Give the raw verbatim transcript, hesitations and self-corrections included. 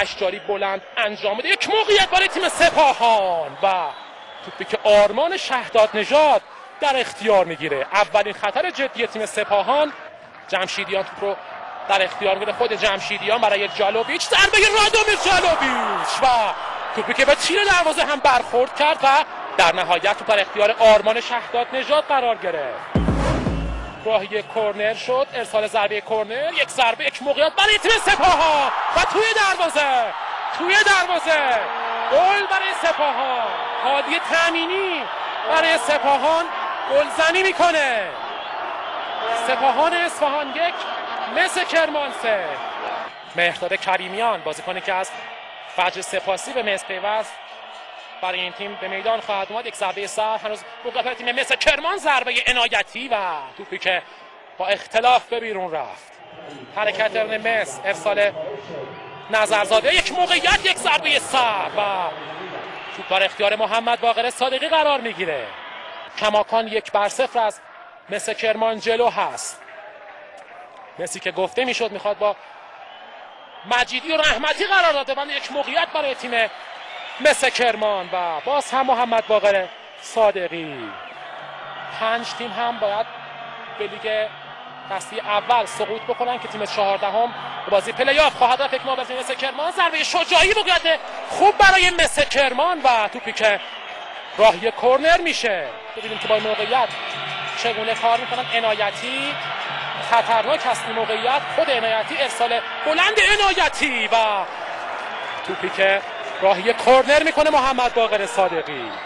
اشجاری بلند انجام بده. یک موقعیت برای تیم سپاهان و توپی که آرمان شهداد نژاد در اختیار میگیره. اولین خطر جدی تیم سپاهان. جمشیدیان توپ رو در اختیار میگیره، خود جمشیدیان برای جالوویچ، ضربه رادومیر جالوویچ و توپی که به تیر دروازه هم برخورد کرد و در نهایت توپ در اختیار آرمان شهداد نژاد قرار گرفت. راهی کورنر شد، ارسال ضربه کورنر، یک ضربه یک موقعیت برای تیم سپاهان و توی دروازه توی دروازه گل برای سپاهان. هادی تامینی برای سپاهان گلزنی میکنه. سپاهان اصفهان یک، مس کرمان سه. مهرداد کریمیان بازیکنی که از فجر سپاسی به مس پیوست برای این تیم به میدان خواهد اومد. یک ضربه سر هنوز موقع تیم مس کرمان، ضربه عنایتی و توپی که با اختلاف به بیرون رفت. حرکت مس، ارسال نظرزاده، یک موقعیت، یک ضربه سر و توپ در اختیار محمد باقر صادقی قرار میگیره. کماکان یک بر صفر از مس کرمان جلو هست. مسی که گفته میشد میخواد با مجیدی و رحمتی قرار داده بند یک موقعیت برای تیم مس کرمان و باز هم محمد باقر صادقی. پنج تیم هم باید به لیگ دسته اول سقوط بکنن که تیم چهاردهم به بازی پلی آف خواهد رفت. یک موقعیت مس کرمان، ضربه شجاعی، موقعیت خوب برای مس کرمان و توپی که راهی کورنر میشه. ببینیم که با موقعیت چگونه کار میکنن. عنایتی خطرناک است موقعیت، خود عنایتی، ارسال بلند عنایتی و توپی که راهی کورنر میکنه محمد باقر صادقی.